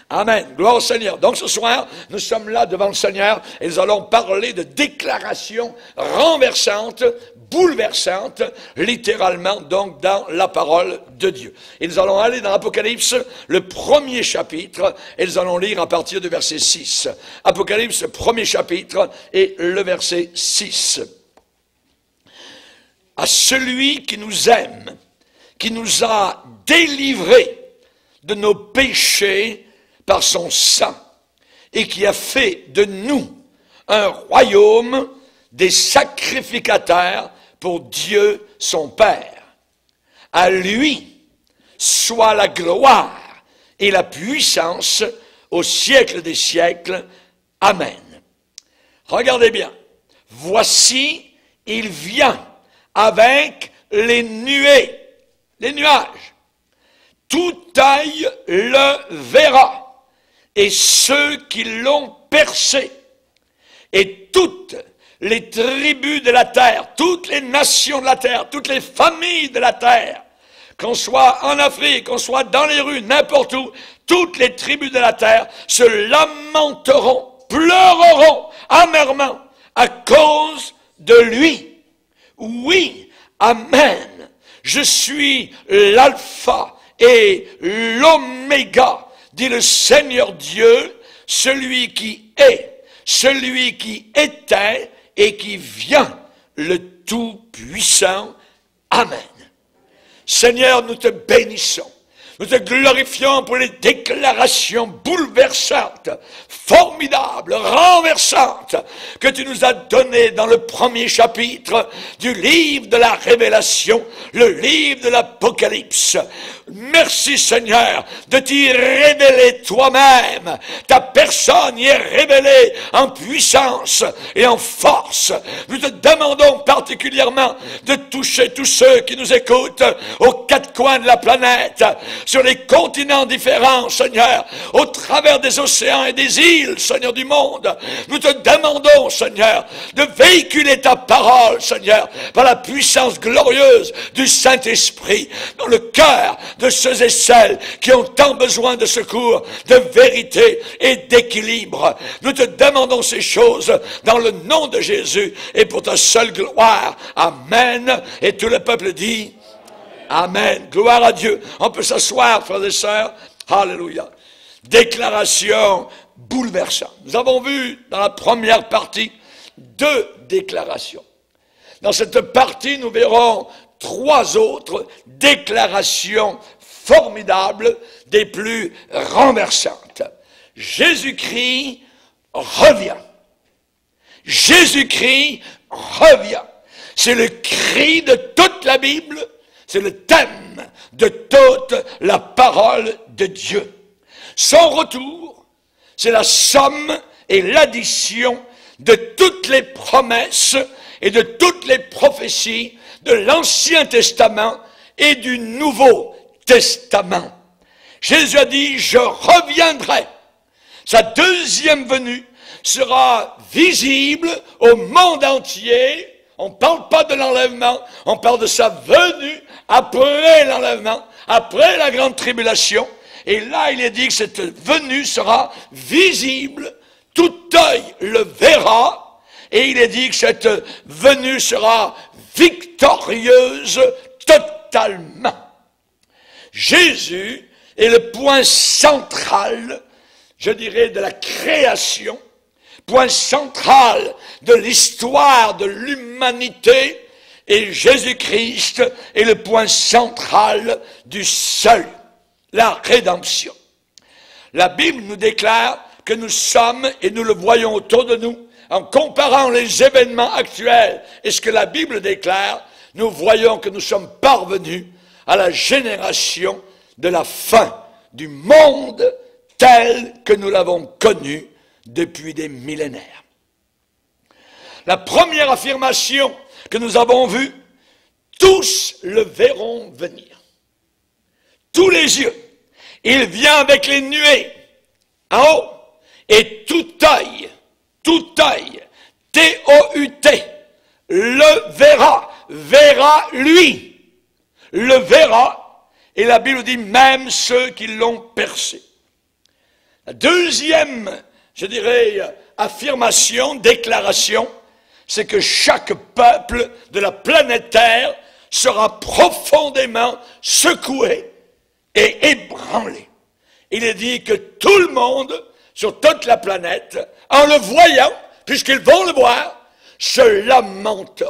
Amen. Gloire au Seigneur. Donc ce soir, nous sommes là devant le Seigneur et nous allons parler de déclarations renversantes, bouleversantes, littéralement donc dans la parole de Dieu. Et nous allons aller dans l'Apocalypse, le premier chapitre, et nous allons lire à partir du verset 6. Apocalypse, premier chapitre, et le verset 6. À celui qui nous aime, qui nous a délivrés de nos péchés par son sang, et qui a fait de nous un royaume des sacrificateurs pour Dieu son Père. À lui soit la gloire et la puissance au siècle des siècles. Amen. Regardez bien. Voici, il vient avec les nuées, les nuages. Tout œil le verra, et ceux qui l'ont percé, et toutes les tribus de la terre, toutes les nations de la terre, toutes les familles de la terre, qu'on soit en Afrique, qu'on soit dans les rues, n'importe où, toutes les tribus de la terre se lamenteront, pleureront amèrement à cause de lui. Oui, amen. Je suis l'alpha et l'oméga, dit le Seigneur Dieu, celui qui est, celui qui était et qui vient, le Tout-Puissant. Amen. Seigneur, nous te bénissons. Nous te glorifions pour les déclarations bouleversantes, formidables, renversantes, que tu nous as données dans le premier chapitre du livre de la Révélation, le livre de l'Apocalypse. Merci Seigneur de t'y révéler toi-même. Ta personne y est révélée en puissance et en force. Nous te demandons particulièrement de toucher tous ceux qui nous écoutent aux quatre coins de la planète, sur les continents différents, Seigneur, au travers des océans et des îles, Seigneur du monde. Nous te demandons, Seigneur, de véhiculer ta parole, Seigneur, par la puissance glorieuse du Saint-Esprit, dans le cœur de ceux et celles qui ont tant besoin de secours, de vérité et d'équilibre. Nous te demandons ces choses dans le nom de Jésus et pour ta seule gloire. Amen. Et tout le peuple dit Amen. Gloire à Dieu. On peut s'asseoir, frères et sœurs. Alléluia. Déclaration bouleversante. Nous avons vu dans la première partie 2 déclarations. Dans cette partie, nous verrons 3 autres déclarations formidables, des plus renversantes. Jésus-Christ revient. Jésus-Christ revient. C'est le cri de toute la Bible. C'est le thème de toute la parole de Dieu. Son retour, c'est la somme et l'addition de toutes les promesses et de toutes les prophéties de l'Ancien Testament et du Nouveau Testament. Jésus a dit, je reviendrai. Sa deuxième venue sera visible au monde entier. On ne parle pas de l'enlèvement, on parle de sa venue après l'enlèvement, après la grande tribulation. Et là, il est dit que cette venue sera visible, tout œil le verra, et il est dit que cette venue sera victorieuse totalement. Jésus est le point central, je dirais, de la création, point central de l'histoire de l'humanité, et Jésus-Christ est le point central du salut, la rédemption. La Bible nous déclare que nous sommes, et nous le voyons autour de nous, en comparant les événements actuels et ce que la Bible déclare, nous voyons que nous sommes parvenus à la génération de la fin du monde tel que nous l'avons connu depuis des millénaires. La première affirmation que nous avons vue, tous le verront venir. Tous les yeux. Il vient avec les nuées en haut. Et tout œil, T-O-U-T, le verra lui. Le verra. Et la Bible dit même ceux qui l'ont percé. La deuxième, je dirais, affirmation, déclaration, c'est que chaque peuple de la planète Terre sera profondément secoué et ébranlé. Il est dit que tout le monde, sur toute la planète, en le voyant, puisqu'ils vont le voir, se lamenteront.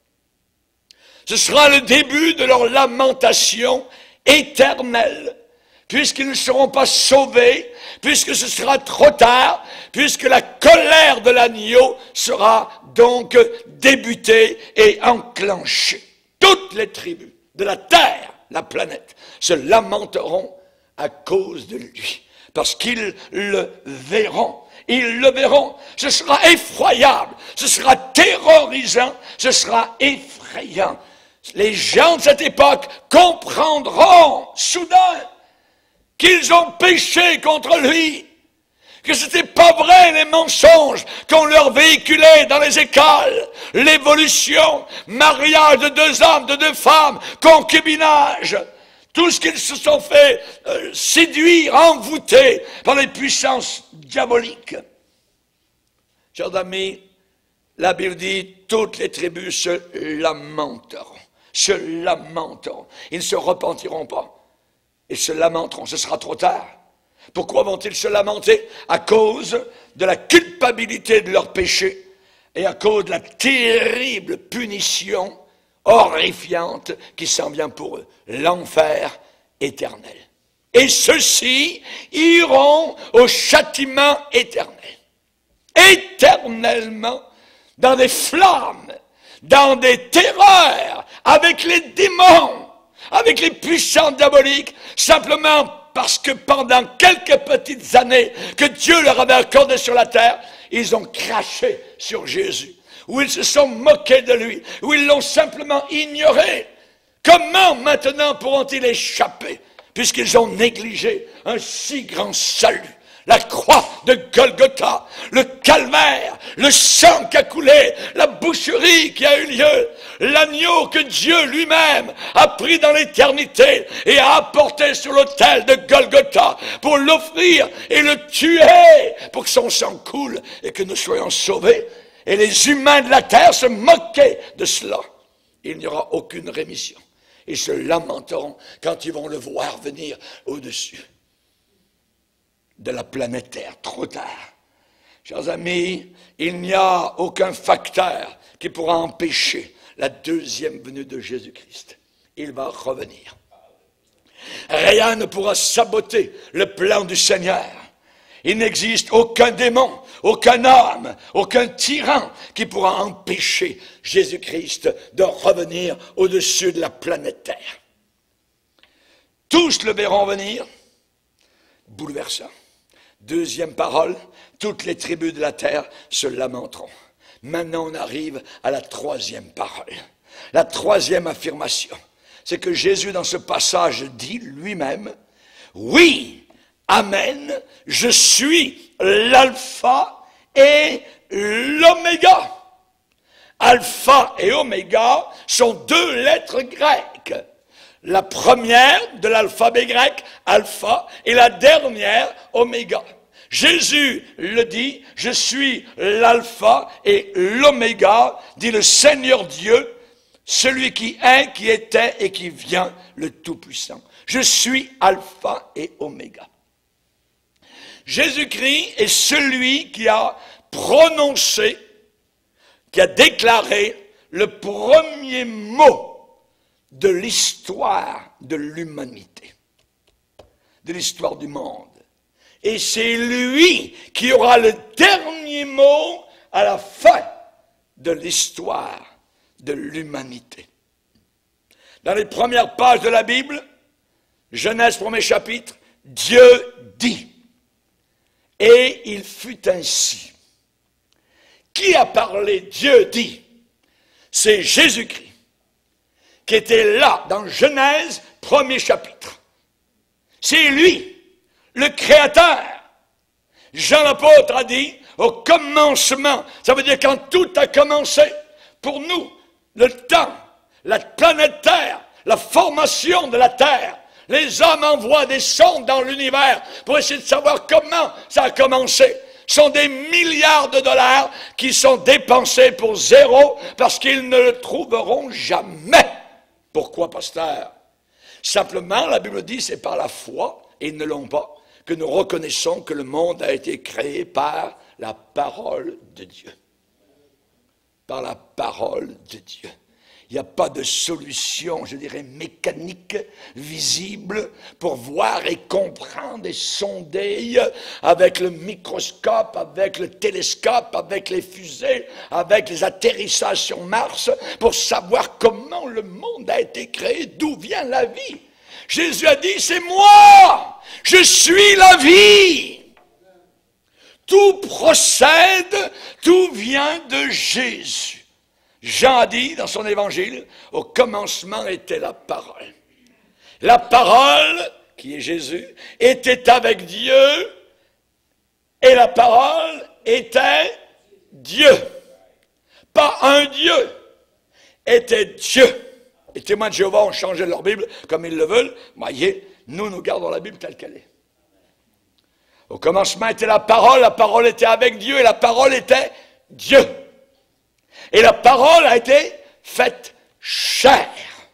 Ce sera le début de leur lamentation éternelle, puisqu'ils ne seront pas sauvés, puisque ce sera trop tard, puisque la colère de l'agneau sera donc débutée et enclenchée. Toutes les tribus de la terre, la planète, se lamenteront à cause de lui, parce qu'ils le verront. Ils le verront. Ce sera effroyable, ce sera terrorisant, ce sera effrayant. Les gens de cette époque comprendront soudain qu'ils ont péché contre lui, que ce n'était pas vrai les mensonges qu'on leur véhiculait dans les écoles, l'évolution, mariage de 2 hommes, de 2 femmes, concubinage, tout ce qu'ils se sont fait séduire, envoûter par les puissances diaboliques. Chers amis, la Bible dit, toutes les tribus se lamenteront. Se lamenteront. Ils ne se repentiront pas. Ils se lamenteront. Ce sera trop tard. Pourquoi vont-ils se lamenter? À cause de la culpabilité de leur péché et à cause de la terrible punition horrifiante qui s'en vient pour eux. L'enfer éternel. Et ceux-ci iront au châtiment éternel. Éternellement, dans des flammes, dans des terreurs, avec les démons, avec les puissants diaboliques, simplement parce que pendant quelques petites années que Dieu leur avait accordées sur la terre, ils ont craché sur Jésus, où ils se sont moqués de lui, où ils l'ont simplement ignoré. Comment maintenant pourront-ils échapper, puisqu'ils ont négligé un si grand salut? La croix de Golgotha, le calvaire, le sang qui a coulé, la boucherie qui a eu lieu, l'agneau que Dieu lui-même a pris dans l'éternité et a apporté sur l'autel de Golgotha pour l'offrir et le tuer pour que son sang coule et que nous soyons sauvés. Et les humains de la terre se moquaient de cela. Il n'y aura aucune rémission. Ils se lamenteront quand ils vont le voir venir au-dessus de la planète Terre, trop tard. Chers amis, il n'y a aucun facteur qui pourra empêcher la deuxième venue de Jésus-Christ. Il va revenir. Rien ne pourra saboter le plan du Seigneur. Il n'existe aucun démon, aucun homme, aucun tyran qui pourra empêcher Jésus-Christ de revenir au-dessus de la planète Terre. Tous le verront venir, bouleversant. Deuxième parole, toutes les tribus de la terre se lamenteront. Maintenant, on arrive à la troisième parole. La troisième affirmation, c'est que Jésus, dans ce passage, dit lui-même, « Oui, Amen, je suis l'alpha et l'oméga. » Alpha et oméga sont 2 lettres grecques. La première de l'alphabet grec, alpha, et la dernière, oméga. Jésus le dit, je suis l'alpha et l'oméga, dit le Seigneur Dieu, celui qui est, qui était et qui vient, le Tout-Puissant. Je suis alpha et oméga. Jésus-Christ est celui qui a prononcé, qui a déclaré le premier mot de l'histoire de l'humanité, de l'histoire du monde. Et c'est lui qui aura le dernier mot à la fin de l'histoire de l'humanité. Dans les premières pages de la Bible, Genèse 1er chapitre, Dieu dit, et il fut ainsi. Qui a parlé? Dieu dit. C'est Jésus-Christ, qui était là dans Genèse 1er chapitre. C'est lui, le Créateur. Jean l'apôtre a dit, au commencement, ça veut dire quand tout a commencé, pour nous, le temps, la planète Terre, la formation de la Terre, Les hommes envoient des sondes dans l'univers pour essayer de savoir comment ça a commencé. Ce sont des milliards de dollars qui sont dépensés pour zéro parce qu'ils ne le trouveront jamais. Pourquoi, pasteur? Simplement, la Bible dit, c'est par la foi, et ils ne l'ont pas, que nous reconnaissons que le monde a été créé par la parole de Dieu. Par la parole de Dieu. Il n'y a pas de solution, je dirais, mécanique, visible, pour voir et comprendre et sonder avec le microscope, avec le télescope, avec les fusées, avec les atterrissages sur Mars, pour savoir comment le monde a été créé, d'où vient la vie. Jésus a dit, c'est moi, je suis la vie. Tout procède, tout vient de Jésus. Jean a dit dans son évangile, au commencement était la parole. La parole, qui est Jésus, était avec Dieu, et la parole était Dieu. Pas un Dieu, était Dieu. Les témoins de Jéhovah ont changé leur Bible comme ils le veulent. Voyez, nous gardons la Bible telle qu'elle est. Au commencement était la parole était avec Dieu, et la parole était Dieu. Et la parole a été faite chair.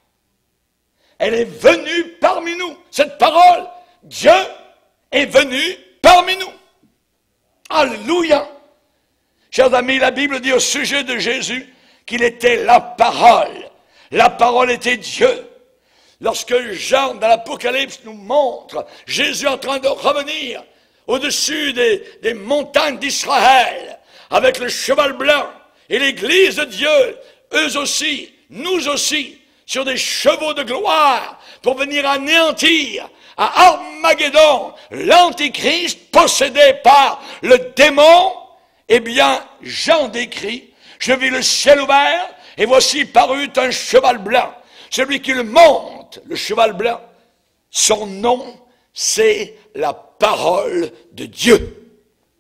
Elle est venue parmi nous. Cette parole, Dieu est venu parmi nous. Alléluia. Chers amis, la Bible dit au sujet de Jésus qu'il était la parole. La parole était Dieu. Lorsque Jean, dans l'Apocalypse, nous montre Jésus en train de revenir au-dessus des montagnes d'Israël, avec le cheval blanc, et l'Église de Dieu, eux aussi, nous aussi, sur des chevaux de gloire, pour venir anéantir à Armageddon l'Antichrist possédé par le démon, eh bien, Jean décrit, je vis le ciel ouvert, et voici parut un cheval blanc. Celui qui le monte, le cheval blanc, son nom, c'est la parole de Dieu.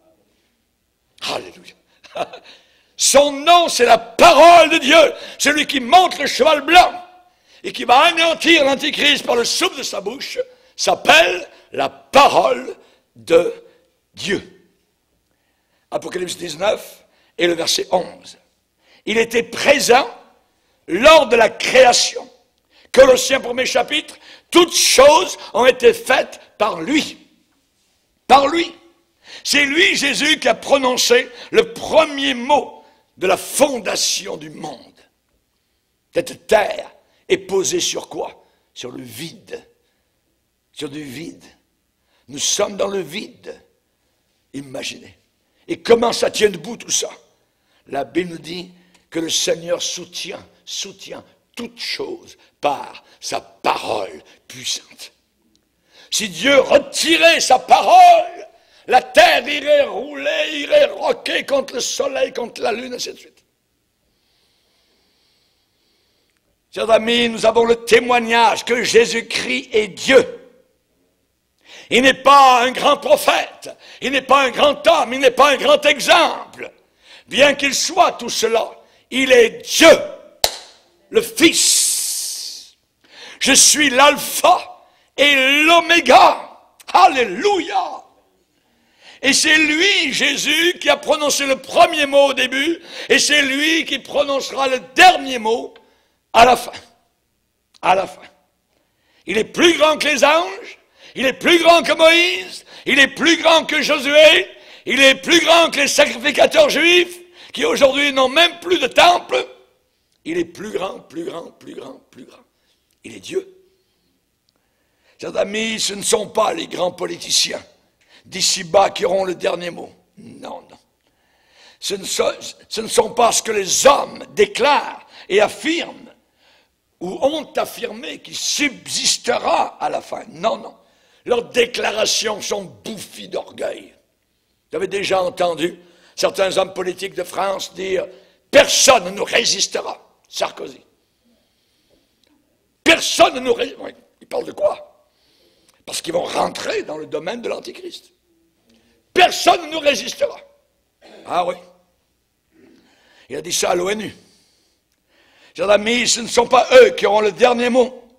Alléluia. Son nom, c'est la parole de Dieu. Celui qui monte le cheval blanc et qui va anéantir l'Antichrist par le souffle de sa bouche s'appelle la parole de Dieu. Apocalypse 19 et le verset 11. Il était présent lors de la création. Colossiens 1er chapitre, toutes choses ont été faites par lui. Par lui. C'est lui, Jésus, qui a prononcé le premier mot de la fondation du monde. Cette terre est posée sur quoi? Sur le vide. Sur du vide. Nous sommes dans le vide. Imaginez. Et comment ça tient debout tout ça? La Bible nous dit que le Seigneur soutient toute chose par sa parole puissante. Si Dieu retirait sa parole, la terre irait rouler, irait roquer contre le soleil, contre la lune, ainsi de suite. Chers amis, nous avons le témoignage que Jésus-Christ est Dieu. Il n'est pas un grand prophète, il n'est pas un grand homme, il n'est pas un grand exemple. Bien qu'il soit tout cela, il est Dieu, le Fils. Je suis l'alpha et l'oméga. Alléluia. Et c'est lui, Jésus, qui a prononcé le premier mot au début, et c'est lui qui prononcera le dernier mot à la fin. À la fin. Il est plus grand que les anges, il est plus grand que Moïse, il est plus grand que Josué, il est plus grand que les sacrificateurs juifs, qui aujourd'hui n'ont même plus de temple. Il est plus grand, plus grand, plus grand, plus grand. Il est Dieu. Chers amis, ce ne sont pas les grands politiciens d'ici-bas qui auront le dernier mot. Non, non. Ce ne sont pas ce que les hommes déclarent et affirment ou ont affirmé qui subsistera à la fin. Non, non. Leurs déclarations sont bouffies d'orgueil. Vous avez déjà entendu certains hommes politiques de France dire « Personne ne nous résistera ». Sarkozy. Personne ne nous résistera. Oui, ils parlent de quoi? Parce qu'ils vont rentrer dans le domaine de l'Antichrist. Personne ne nous résistera. Ah oui. Il a dit ça à l'ONU. Chers amis, ce ne sont pas eux qui auront le dernier mot.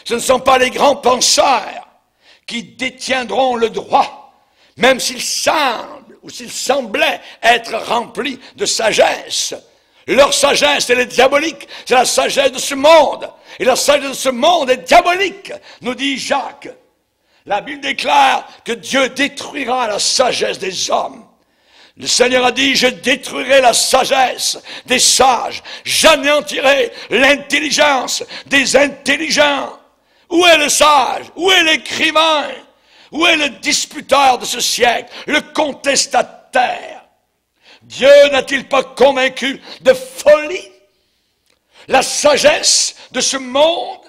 Ce ne sont pas les grands penseurs qui détiendront le droit, même s'ils semblent ou s'ils semblaient être remplis de sagesse. Leur sagesse, elle est diabolique. C'est la sagesse de ce monde. Et la sagesse de ce monde est diabolique, nous dit Jacques. La Bible déclare que Dieu détruira la sagesse des hommes. Le Seigneur a dit, je détruirai la sagesse des sages, j'anéantirai l'intelligence des intelligents. Où est le sage? Où est l'écrivain? Où est le disputeur de ce siècle? Le contestataire? Dieu n'a-t-il pas convaincu de folie la sagesse de ce monde?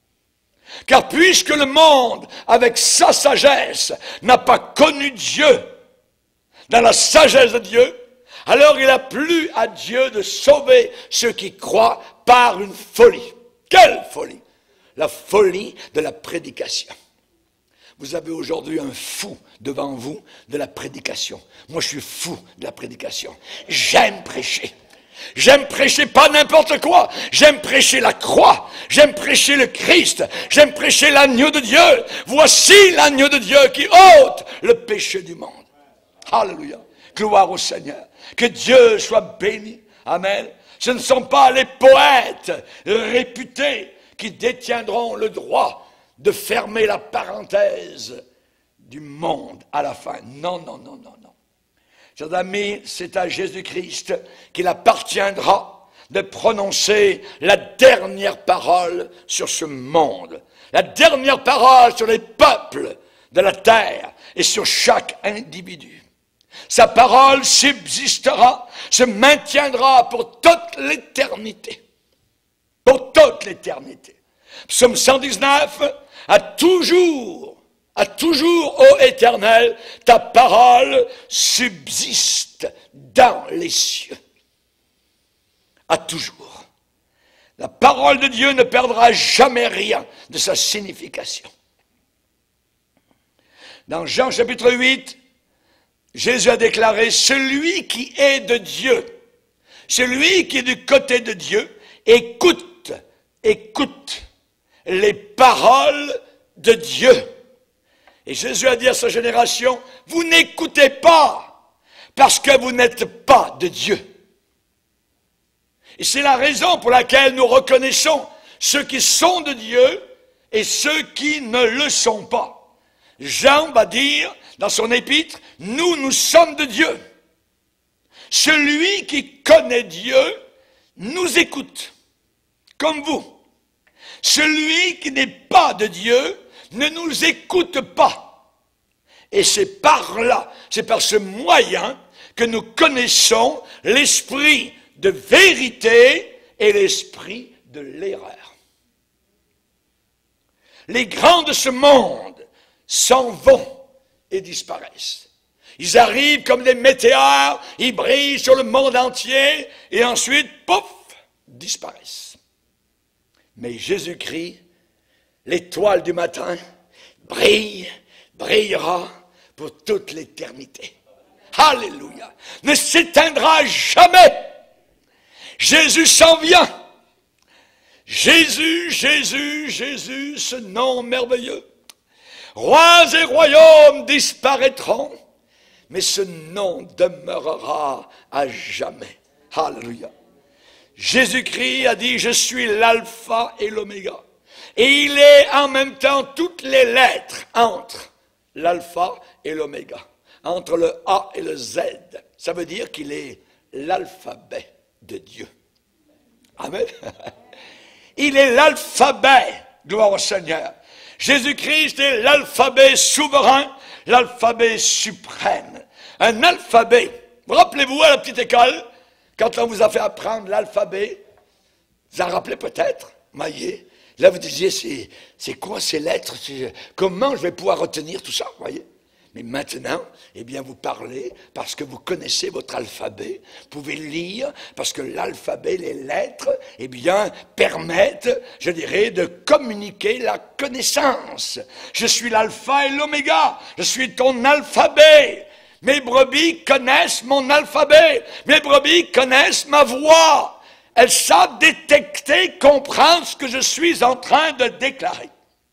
Car puisque le monde, avec sa sagesse, n'a pas connu Dieu dans la sagesse de Dieu, alors il a plu à Dieu de sauver ceux qui croient par une folie. Quelle folie? La folie de la prédication. Vous avez aujourd'hui un fou devant vous de la prédication. Moi, je suis fou de la prédication. J'aime prêcher. J'aime prêcher pas n'importe quoi. J'aime prêcher la croix. J'aime prêcher le Christ. J'aime prêcher l'agneau de Dieu. Voici l'agneau de Dieu qui ôte le péché du monde. Alléluia. Gloire au Seigneur. Que Dieu soit béni. Amen. Ce ne sont pas les poètes réputés qui détiendront le droit de fermer la parenthèse du monde à la fin. Non, non, non, non, non. Chers amis, c'est à Jésus-Christ qu'il appartiendra de prononcer la dernière parole sur ce monde. La dernière parole sur les peuples de la terre et sur chaque individu. Sa parole subsistera, se maintiendra pour toute l'éternité. Pour toute l'éternité. Psaume 119, à toujours, ô Éternel, ta parole subsiste dans les cieux. À toujours. La parole de Dieu ne perdra jamais rien de sa signification. Dans Jean chapitre 8, Jésus a déclaré, celui qui est de Dieu, celui qui est du côté de Dieu, écoute les paroles de Dieu. Et Jésus a dit à sa génération, vous n'écoutez pas parce que vous n'êtes pas de Dieu. Et c'est la raison pour laquelle nous reconnaissons ceux qui sont de Dieu et ceux qui ne le sont pas. Jean va dire dans son épître, nous sommes de Dieu. Celui qui connaît Dieu nous écoute, comme vous. Celui qui n'est pas de Dieu ne nous écoute pas. Et c'est par là, c'est par ce moyen que nous connaissons l'esprit de vérité et l'esprit de l'erreur. Les grands de ce monde s'en vont et disparaissent. Ils arrivent comme des météores, ils brillent sur le monde entier et ensuite, pouf, disparaissent. Mais Jésus-Christ, l'étoile du matin, brillera pour toute l'éternité. Alléluia. Ne s'éteindra jamais. Jésus s'en vient. Jésus, ce nom merveilleux. Rois et royaumes disparaîtront, mais ce nom demeurera à jamais. Alléluia. Jésus-Christ a dit, je suis l'alpha et l'oméga. Et il est en même temps toutes les lettres entre l'alpha et l'oméga, entre le A et le Z. Ça veut dire qu'il est l'alphabet de Dieu. Amen. Il est l'alphabet, gloire au Seigneur. Jésus-Christ est l'alphabet souverain, l'alphabet suprême. Un alphabet. Vous rappelez-vous à la petite école, quand on vous a fait apprendre l'alphabet, vous en rappelez peut-être, voyez. Là, vous disiez, c'est quoi ces lettres? Comment je vais pouvoir retenir tout ça, voyez? Mais maintenant, eh bien, vous parlez parce que vous connaissez votre alphabet. Vous pouvez lire parce que l'alphabet, les lettres, eh bien, permettent, je dirais, de communiquer la connaissance. Je suis l'alpha et l'oméga. Je suis ton alphabet. Mes brebis connaissent mon alphabet. Mes brebis connaissent ma voix. Elles savent détecter, comprendre ce que je suis en train de déclarer.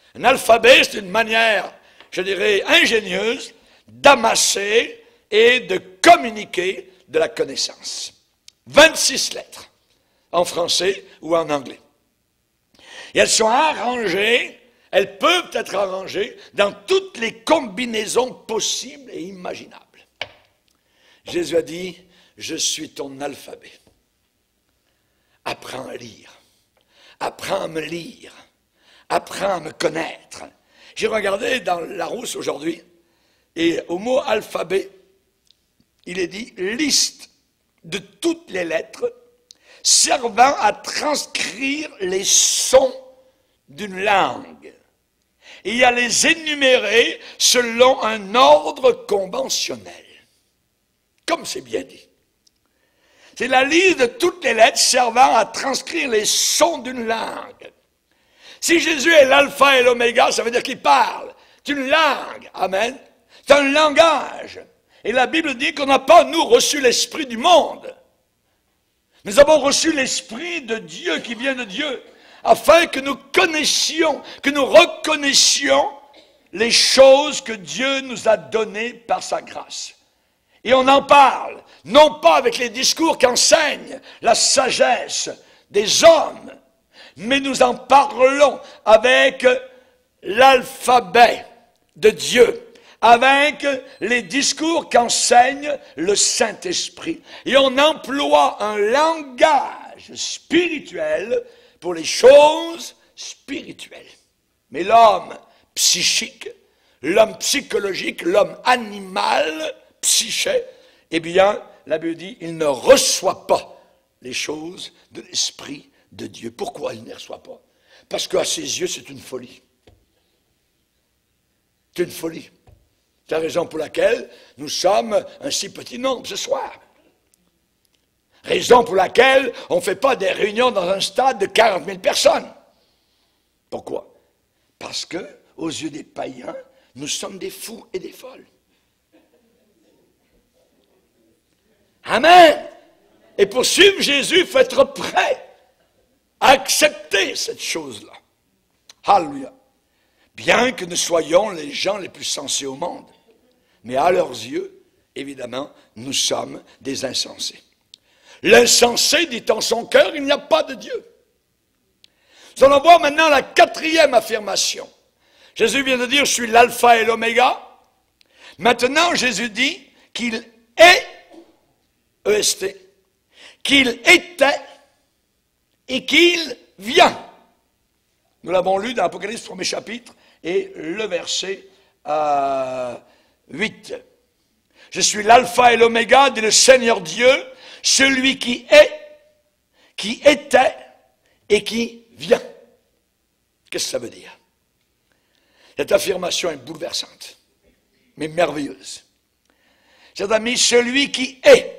Un alphabet, c'est une manière, je dirais, ingénieuse d'amasser et de communiquer de la connaissance. 26 lettres, en français ou en anglais. Et elles sont arrangées, elles peuvent être arrangées dans toutes les combinaisons possibles et imaginables. Jésus a dit, je suis ton alphabet. Apprends à lire. Apprends à me lire. Apprends à me connaître. J'ai regardé dans Larousse aujourd'hui, et au mot alphabet, il est dit liste de toutes les lettres servant à transcrire les sons d'une langue et à les énumérer selon un ordre conventionnel. Comme c'est bien dit. C'est la liste de toutes les lettres servant à transcrire les sons d'une langue. Si Jésus est l'alpha et l'oméga, ça veut dire qu'il parle. C'est une langue. Amen. C'est un langage. Et la Bible dit qu'on n'a pas, nous, reçu l'esprit du monde. Nous avons reçu l'esprit de Dieu qui vient de Dieu, afin que nous connaissions, que nous reconnaissions les choses que Dieu nous a données par sa grâce. Et on en parle, non pas avec les discours qu'enseigne la sagesse des hommes, mais nous en parlons avec l'alphabet de Dieu, avec les discours qu'enseigne le Saint-Esprit. Et on emploie un langage spirituel pour les choses spirituelles. Mais l'homme psychique, l'homme psychologique, l'homme animal, psyché, eh bien, la Bible dit, il ne reçoit pas les choses de l'Esprit de Dieu. Pourquoi il ne les reçoit pas? Parce qu'à ses yeux, c'est une folie. C'est une folie. C'est la raison pour laquelle nous sommes un si petit nombre ce soir. Raison pour laquelle on ne fait pas des réunions dans un stade de 40 000 personnes. Pourquoi? Parce que, aux yeux des païens, nous sommes des fous et des folles. Amen. Et pour suivre Jésus, il faut être prêt à accepter cette chose-là. Alléluia. Bien que nous soyons les gens les plus sensés au monde, mais à leurs yeux, évidemment, nous sommes des insensés. L'insensé dit en son cœur, il n'y a pas de Dieu. Nous allons voir maintenant la quatrième affirmation. Jésus vient de dire, je suis l'alpha et l'oméga. Maintenant, Jésus dit qu'il est, EST, qu'il était et qu'il vient. Nous l'avons lu dans l'Apocalypse 1er chapitre et le verset 8. Je suis l'alpha et l'oméga, dit le Seigneur Dieu, celui qui est, qui était et qui vient. Qu'est-ce que ça veut dire? Cette affirmation est bouleversante, mais merveilleuse. Chers amis, celui qui est,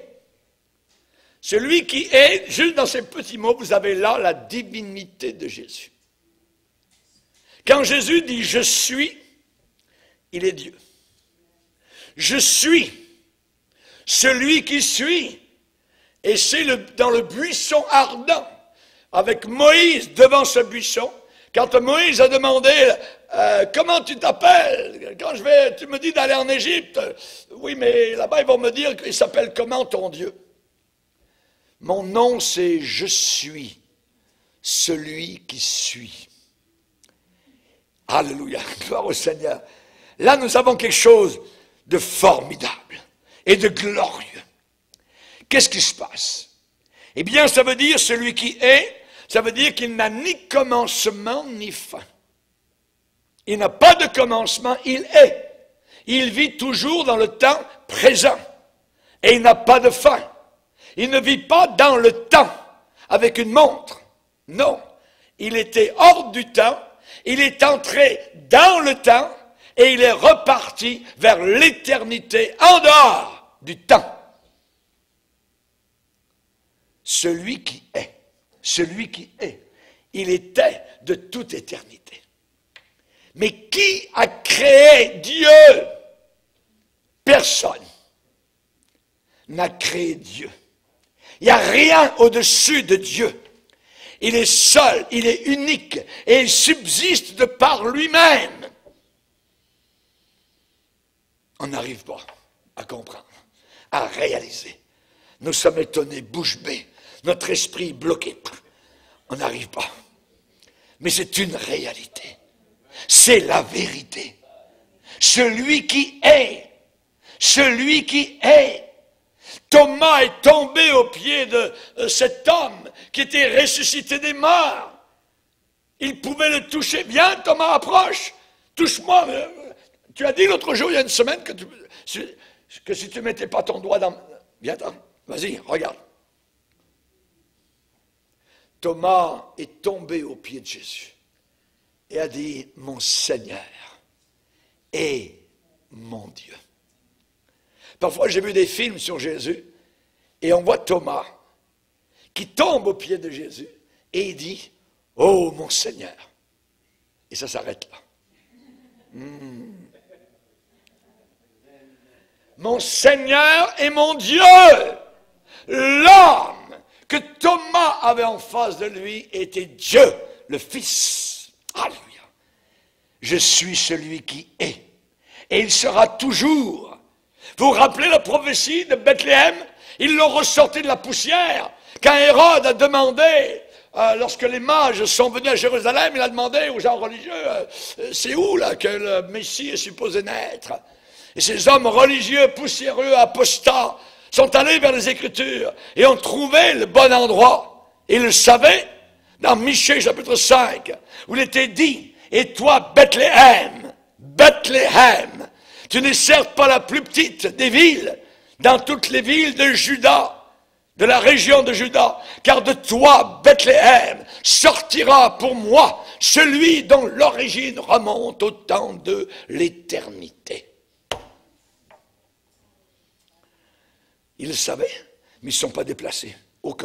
juste dans ces petits mots, vous avez là la divinité de Jésus. Quand Jésus dit « je suis », il est Dieu. Je suis celui qui suis. Et c'est dans le buisson ardent, avec Moïse devant ce buisson, quand Moïse a demandé comment tu t'appelles? Quand tu me dis d'aller en Égypte, oui, mais là-bas ils vont me dire qu'il s'appelle comment ton Dieu? Mon nom c'est je suis celui qui suis. Alléluia, gloire au Seigneur. Là nous avons quelque chose de formidable et de glorieux. Qu'est-ce qui se passe? Eh bien, ça veut dire celui qui est, ça veut dire qu'il n'a ni commencement ni fin. Il n'a pas de commencement, il est. Il vit toujours dans le temps présent. Et il n'a pas de fin. Il ne vit pas dans le temps, avec une montre. Non. Il était hors du temps, il est entré dans le temps, et il est reparti vers l'éternité, en dehors du temps. Celui qui est, il était de toute éternité. Mais qui a créé Dieu? Personne n'a créé Dieu. Il n'y a rien au-dessus de Dieu. Il est seul, il est unique, et il subsiste de par lui-même. On n'arrive pas à comprendre, à réaliser. Nous sommes étonnés, bouche bée, notre esprit bloqué. On n'arrive pas. Mais c'est une réalité. C'est la vérité. Celui qui est. Thomas est tombé aux pieds de cet homme qui était ressuscité des morts. Il pouvait le toucher. Viens, Thomas, approche. Touche-moi. Tu as dit l'autre jour, il y a une semaine, que si tu ne mettais pas ton doigt dans... Viens, vas-y, regarde. Thomas est tombé aux pieds de Jésus et a dit, mon Seigneur et mon Dieu. Parfois, j'ai vu des films sur Jésus et on voit Thomas qui tombe aux pieds de Jésus et il dit, oh mon Seigneur. Et ça s'arrête là. Mon Seigneur et mon Dieu. L'homme que Thomas avait en face de lui était Dieu, le Fils. Alléluia. Je suis celui qui est. Et il sera toujours. Vous vous rappelez la prophétie de Bethléem? Ils l'ont ressorti de la poussière. Quand Hérode a demandé, lorsque les mages sont venus à Jérusalem, il a demandé aux gens religieux, c'est où là que le Messie est supposé naître? Et ces hommes religieux, poussiéreux, apostats, sont allés vers les Écritures et ont trouvé le bon endroit. Et ils le savaient, dans Michée chapitre 5, où il était dit, et toi, Bethléem, Bethléem, tu n'es certes pas la plus petite des villes, dans toutes les villes de Juda, de la région de Juda, car de toi, Bethléem, sortira pour moi celui dont l'origine remonte au temps de l'éternité. Ils le savaient, mais ils ne sont pas déplacés. Aucun.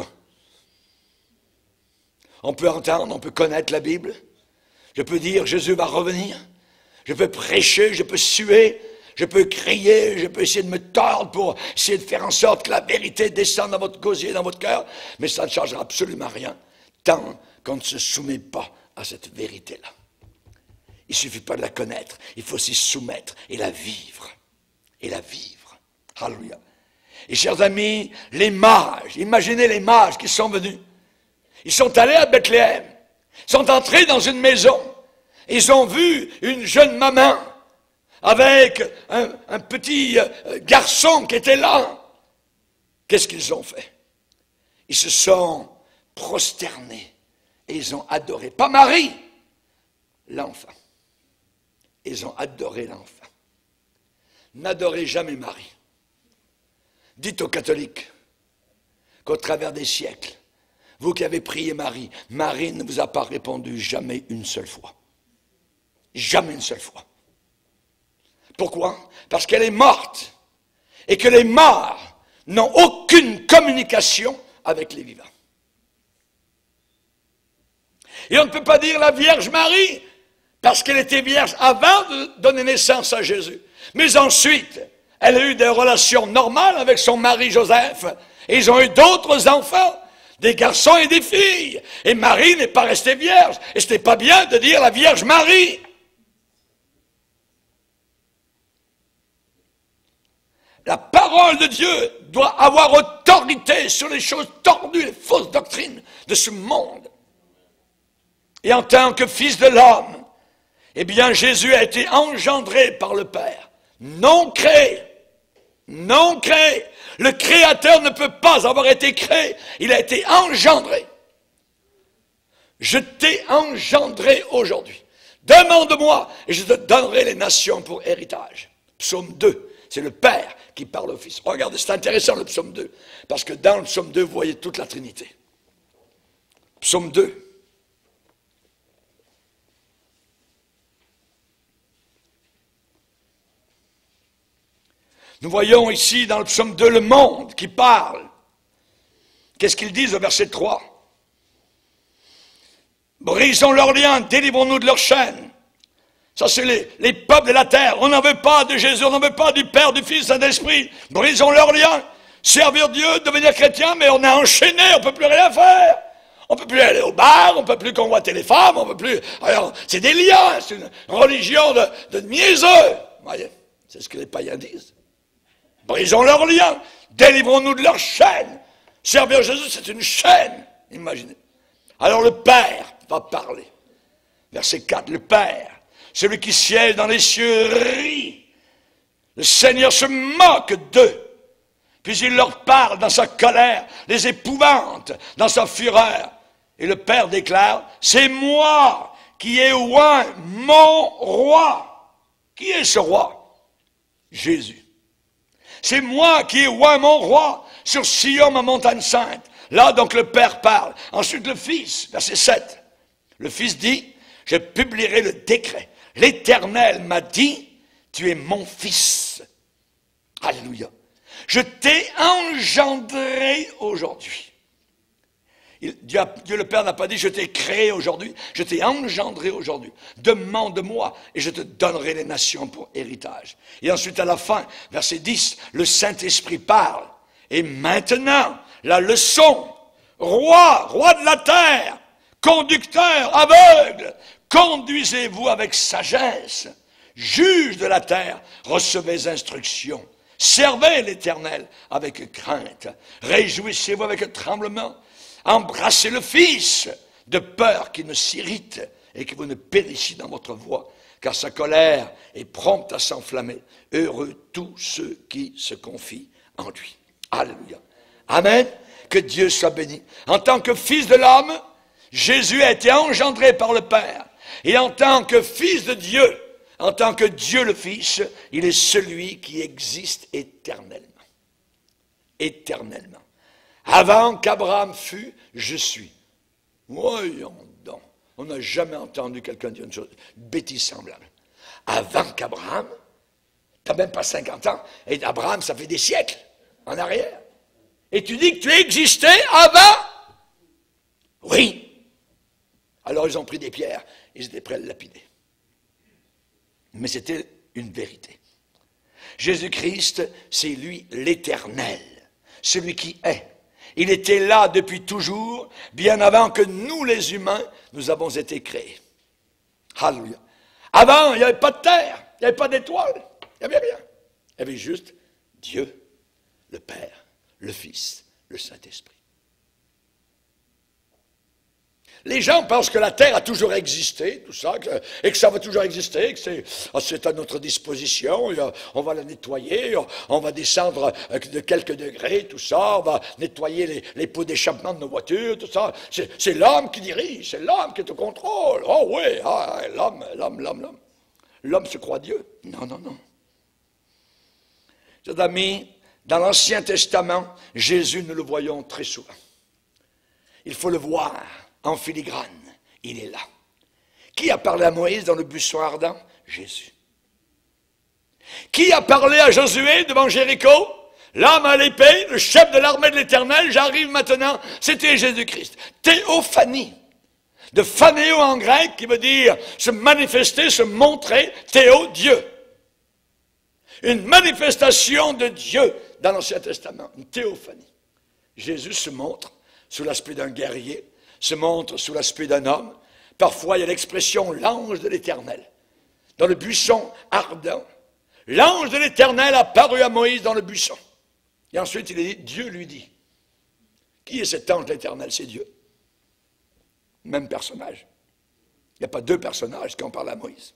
On peut entendre, on peut connaître la Bible. Je peux dire Jésus va revenir. Je peux prêcher, je peux suer, je peux crier, je peux essayer de me tordre pour essayer de faire en sorte que la vérité descende dans votre gosier, dans votre cœur. Mais ça ne changera absolument rien tant qu'on ne se soumet pas à cette vérité-là. Il ne suffit pas de la connaître, il faut s'y soumettre et la vivre. Et la vivre. Alléluia. Et chers amis, les mages, imaginez les mages qui sont venus. Ils sont allés à Bethléem, sont entrés dans une maison. Ils ont vu une jeune maman avec un petit garçon qui était là. Qu'est-ce qu'ils ont fait? Ils se sont prosternés et ils ont adoré. Pas Marie, l'enfant. Ils ont adoré l'enfant. N'adorez jamais Marie. Dites aux catholiques qu'au travers des siècles, vous qui avez prié Marie, Marie ne vous a pas répondu jamais une seule fois. Jamais une seule fois. Pourquoi? Parce qu'elle est morte et que les morts n'ont aucune communication avec les vivants. Et on ne peut pas dire la Vierge Marie parce qu'elle était vierge avant de donner naissance à Jésus. Mais ensuite, elle a eu des relations normales avec son mari Joseph. Et ils ont eu d'autres enfants, des garçons et des filles. Et Marie n'est pas restée vierge. Et ce n'est pas bien de dire la Vierge Marie. La parole de Dieu doit avoir autorité sur les choses tordues, les fausses doctrines de ce monde. Et en tant que fils de l'homme, eh bien Jésus a été engendré par le Père, non créé. Non créé. Le Créateur ne peut pas avoir été créé. Il a été engendré. Je t'ai engendré aujourd'hui. Demande-moi et je te donnerai les nations pour héritage. Psaume 2, c'est le Père qui parle au Fils. Regardez, c'est intéressant le psaume 2, parce que dans le psaume 2, vous voyez toute la Trinité. Psaume 2. Nous voyons ici dans le psaume 2 le monde qui parle. Qu'est-ce qu'ils disent au verset 3? Brisons leurs liens, délivrons-nous de leurs chaînes. Ça, c'est les peuples de la terre. On n'en veut pas de Jésus, on n'en veut pas du Père, du Fils, et de l'Esprit. Brisons leurs liens. Servir Dieu, devenir chrétien, mais on est enchaîné, on ne peut plus rien faire. On ne peut plus aller au bar, on ne peut plus convoiter les femmes, on ne peut plus... Alors, c'est des liens, c'est une religion de niaiseux. Voyez, c'est ce que les païens disent. Brisons leurs liens, délivrons-nous de leurs chaînes. Servir Jésus, c'est une chaîne, imaginez. Alors le Père va parler. Verset 4, le Père, celui qui siège dans les cieux, rit. Le Seigneur se moque d'eux. Puis il leur parle dans sa colère, les épouvante dans sa fureur. Et le Père déclare, c'est moi qui ai oint mon roi. Qui est ce roi? Jésus. C'est moi qui ai oint mon roi sur Sion, ma montagne sainte. Là, donc, le Père parle. Ensuite, le Fils, verset 7. Le Fils dit, je publierai le décret. L'Éternel m'a dit, tu es mon Fils. Alléluia. Je t'ai engendré aujourd'hui. Dieu le Père n'a pas dit, je t'ai créé aujourd'hui, je t'ai engendré aujourd'hui. Demande-moi et je te donnerai les nations pour héritage. Et ensuite, à la fin, verset 10, le Saint-Esprit parle. Et maintenant, la leçon, roi de la terre, conducteur aveugle, conduisez-vous avec sagesse. Juge de la terre, recevez instruction. Servez l'Éternel avec crainte. Réjouissez-vous avec tremblement. Embrassez le Fils, de peur qu'il ne s'irrite et que vous ne périssiez dans votre voie, car sa colère est prompte à s'enflammer. Heureux tous ceux qui se confient en lui. Alléluia. Amen. Que Dieu soit béni. En tant que Fils de l'homme, Jésus a été engendré par le Père. Et en tant que Fils de Dieu, en tant que Dieu le Fils, il est celui qui existe éternellement. Éternellement. Avant qu'Abraham fût, je suis. Voyons donc. On n'a jamais entendu quelqu'un dire une chose, une bêtise semblable. Avant qu'Abraham, tu n'as même pas 50 ans, et Abraham, ça fait des siècles en arrière. Et tu dis que tu existais avant? Oui. Alors ils ont pris des pierres, ils étaient prêts à le lapider. Mais c'était une vérité. Jésus-Christ, c'est lui l'Éternel, celui qui est. Il était là depuis toujours, bien avant que nous, les humains, nous avons été créés. Alléluia. Avant, il n'y avait pas de terre, il n'y avait pas d'étoiles, il n'y avait rien. Il y avait juste Dieu, le Père, le Fils, le Saint-Esprit. Les gens pensent que la terre a toujours existé, tout ça, et que ça va toujours exister, que c'est à notre disposition, on va la nettoyer, on va descendre de quelques degrés, tout ça, on va nettoyer les pots d'échappement de nos voitures, tout ça. C'est l'homme qui dirige, c'est l'homme qui est au contrôle. Oh oui, l'homme. L'homme se croit Dieu. Non. Chers amis, dans l'Ancien Testament, Jésus, nous le voyons très souvent. Il faut le voir. En filigrane, il est là. Qui a parlé à Moïse dans le buisson ardent? Jésus. Qui a parlé à Josué devant Jéricho? L'homme à l'épée, le chef de l'armée de l'Éternel, j'arrive maintenant, c'était Jésus-Christ. Théophanie, de phanéo en grec, qui veut dire se manifester, se montrer, théo, Dieu. Une manifestation de Dieu dans l'Ancien Testament, une théophanie. Jésus se montre sous l'aspect d'un guerrier, se montre sous l'aspect d'un homme. Parfois, il y a l'expression l'ange de l'Éternel. Dans le buisson ardent, l'ange de l'Éternel apparut à Moïse dans le buisson. Et ensuite, il est dit, Dieu lui dit. Qui est cet ange de l'Éternel? C'est Dieu. Même personnage. Il n'y a pas deux personnages quand on parle à Moïse.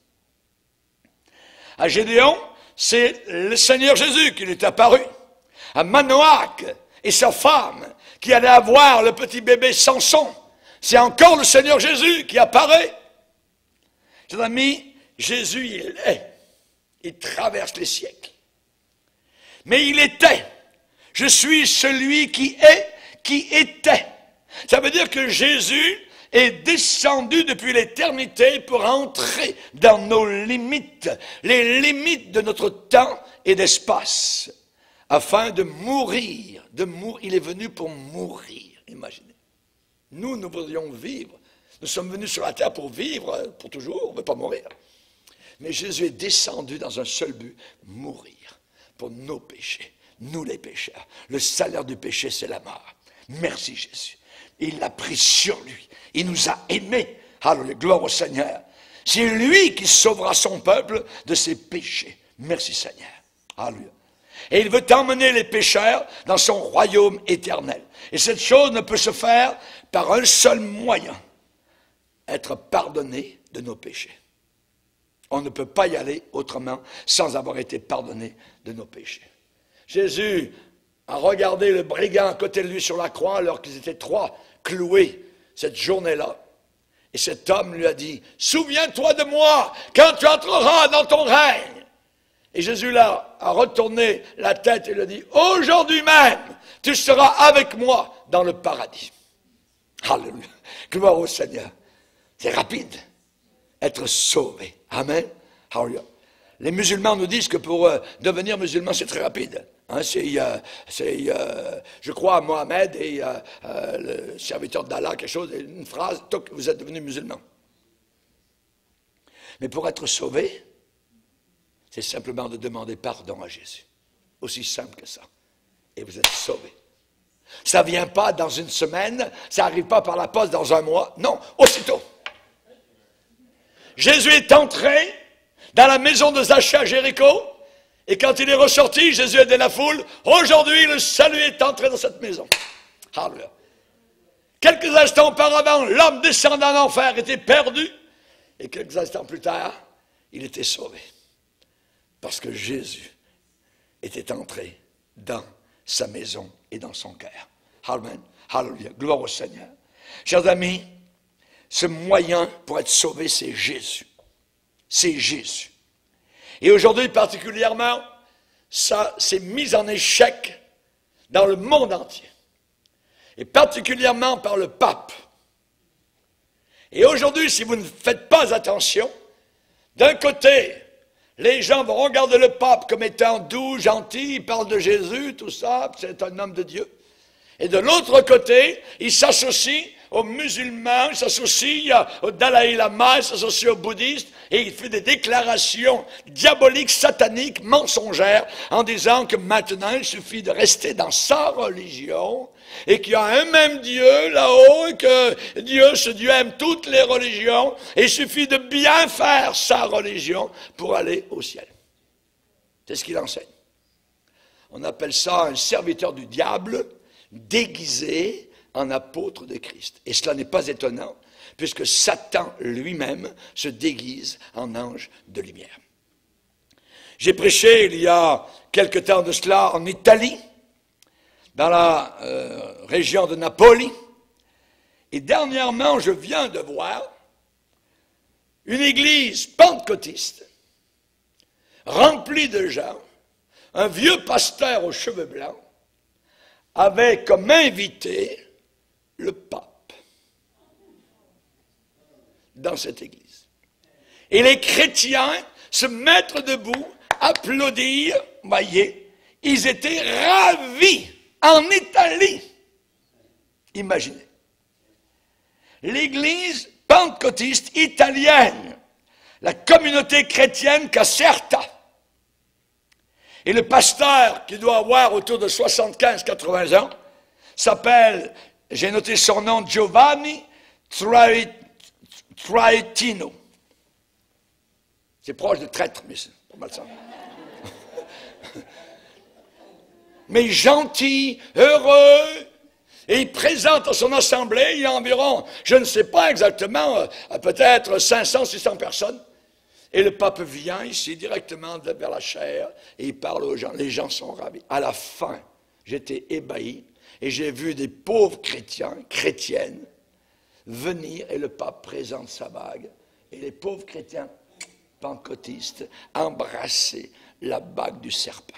À Gédéon, c'est le Seigneur Jésus qui lui est apparu. À Manoach et sa femme, qui allait avoir le petit bébé Samson, c'est encore le Seigneur Jésus qui apparaît. Chers amis, Jésus, il est. Il traverse les siècles. Mais il était. Je suis celui qui est, qui était. Ça veut dire que Jésus est descendu depuis l'éternité pour entrer dans nos limites, les limites de notre temps et d'espace, afin de mourir. Il est venu pour mourir, imaginez. Nous voudrions vivre. Nous sommes venus sur la terre pour vivre, pour toujours, on ne veut pas mourir. Mais Jésus est descendu dans un seul but, mourir pour nos péchés, nous les pécheurs. Le salaire du péché, c'est la mort. Merci Jésus. Il l'a pris sur lui. Il nous a aimés. Alléluia, gloire au Seigneur. C'est lui qui sauvera son peuple de ses péchés. Merci Seigneur. Alléluia. Et il veut emmener les pécheurs dans son royaume éternel. Et cette chose ne peut se faire par un seul moyen. Être pardonné de nos péchés. On ne peut pas y aller autrement sans avoir été pardonné de nos péchés. Jésus a regardé le brigand à côté de lui sur la croix alors qu'ils étaient trois cloués cette journée-là. Et cet homme lui a dit, « Souviens-toi de moi quand tu entreras dans ton règne. » Et Jésus là a retourné la tête et lui a dit, « Aujourd'hui même, tu seras avec moi dans le paradis. » Alléluia. Gloire au Seigneur. C'est rapide. Être sauvé. Amen. Alléluia. Les musulmans nous disent que pour devenir musulman, c'est très rapide. Hein, je crois à Mohamed et le serviteur d'Allah, quelque chose, une phrase, vous êtes devenu musulman. Mais pour être sauvé, c'est simplement de demander pardon à Jésus. Aussi simple que ça. Et vous êtes sauvé. Ça ne vient pas dans une semaine, ça n'arrive pas par la poste dans un mois. Non, aussitôt. Jésus est entré dans la maison de Zaché à Jéricho, et quand il est ressorti, Jésus a dit à la foule, aujourd'hui le salut est entré dans cette maison. Alléluia. Quelques instants auparavant, l'homme descendant en enfer était perdu, et quelques instants plus tard, il était sauvé. Parce que Jésus était entré dans sa maison et dans son cœur. Amen. Alléluia. Gloire au Seigneur. Chers amis, ce moyen pour être sauvé, c'est Jésus. C'est Jésus. Et aujourd'hui, particulièrement, ça s'est mis en échec dans le monde entier. Et particulièrement par le pape. Et aujourd'hui, si vous ne faites pas attention, d'un côté, les gens vont regarder le pape comme étant doux, gentil, il parle de Jésus, tout ça, c'est un homme de Dieu. Et de l'autre côté, il s'associe aux musulmans, il s'associe au Dalai Lama, il s'associe aux bouddhistes, et il fait des déclarations diaboliques, sataniques, mensongères, en disant que maintenant il suffit de rester dans sa religion, et qu'il y a un même Dieu là-haut, et que ce Dieu aime toutes les religions, et il suffit de bien faire sa religion pour aller au ciel. C'est ce qu'il enseigne. On appelle ça un serviteur du diable, déguisé en apôtre de Christ. Et cela n'est pas étonnant, puisque Satan lui-même se déguise en ange de lumière. J'ai prêché il y a quelque temps de cela en Italie, dans la région de Napoli, et dernièrement je viens de voir une église pentecôtiste remplie de gens, un vieux pasteur aux cheveux blancs, avait comme invité le pape dans cette église. Et les chrétiens se mettent debout, applaudir, voyez, ils étaient ravis en Italie. Imaginez. L'église pentecôtiste italienne, la communauté chrétienne Caserta, et le pasteur, qui doit avoir autour de 75-80 ans, s'appelle, j'ai noté son nom, Giovanni Traetino. C'est proche de traître, mais c'est pas mal ça. Mais gentil, heureux, et il présente à son assemblée, il y a environ, je ne sais pas exactement, peut-être 500-600 personnes. Et le pape vient ici directement vers la chaire et il parle aux gens. Les gens sont ravis. À la fin, j'étais ébahi et j'ai vu des pauvres chrétiens, chrétiennes, venir et le pape présente sa bague. Et les pauvres chrétiens pentecôtistes embrasser la bague du serpent.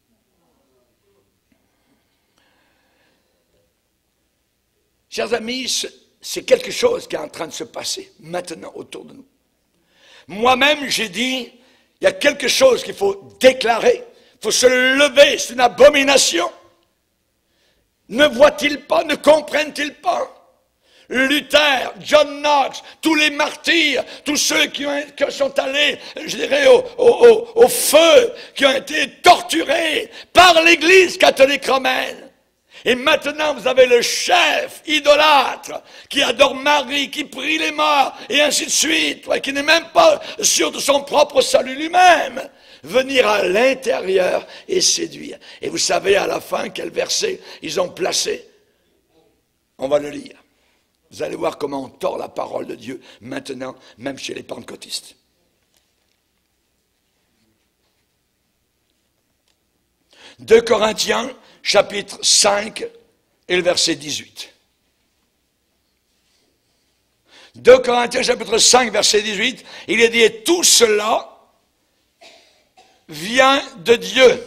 Chers amis, c'est quelque chose qui est en train de se passer maintenant autour de nous. Moi-même, j'ai dit, il y a quelque chose qu'il faut déclarer. Il faut se lever, c'est une abomination. Ne voient-ils pas, ne comprennent-ils pas? Luther, John Knox, tous les martyrs, tous ceux qui sont allés, je dirais, au feu, qui ont été torturés par l'Église catholique romaine. Et maintenant, vous avez le chef idolâtre qui adore Marie, qui prie les morts, et ainsi de suite, qui n'est même pas sûr de son propre salut lui-même. Venir à l'intérieur et séduire. Et vous savez à la fin quel verset ils ont placé? On va le lire. Vous allez voir comment on tord la parole de Dieu maintenant, même chez les pentecôtistes. 2 Corinthiens, chapitre 5 et le verset 18. 2 Corinthiens, chapitre 5, verset 18, il est dit, et tout cela vient de Dieu,